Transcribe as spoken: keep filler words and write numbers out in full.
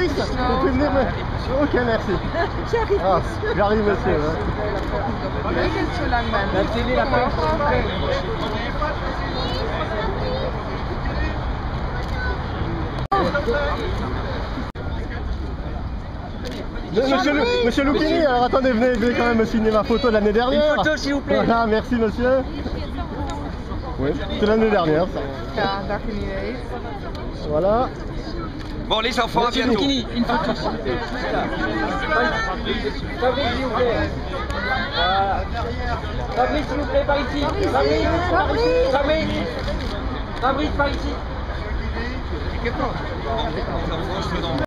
Fabrice, vous pouvez venir me... Ok, merci. J'arrive, Ah, monsieur. j'arrive, monsieur. Ouais. La télé, la page. Monsieur, Lu- monsieur Lucchini, alors attendez, venez, venez quand même me signer ma photo de l'année dernière. Une photo, s'il vous plaît. Voilà, merci monsieur. Oui, c'est l'année dernière ça. Ja, dag meneer. Voilà. Bon, les enfants, à bientôt. Lucchini, une photo, s'il vous plaît. Fabrice, s'il vous plaît. Voilà. Fabrice, s'il vous plaît, par ici. Fabrice, Fabrice. Fabrice. Fabrice, par ici. Les enfants, je te demande.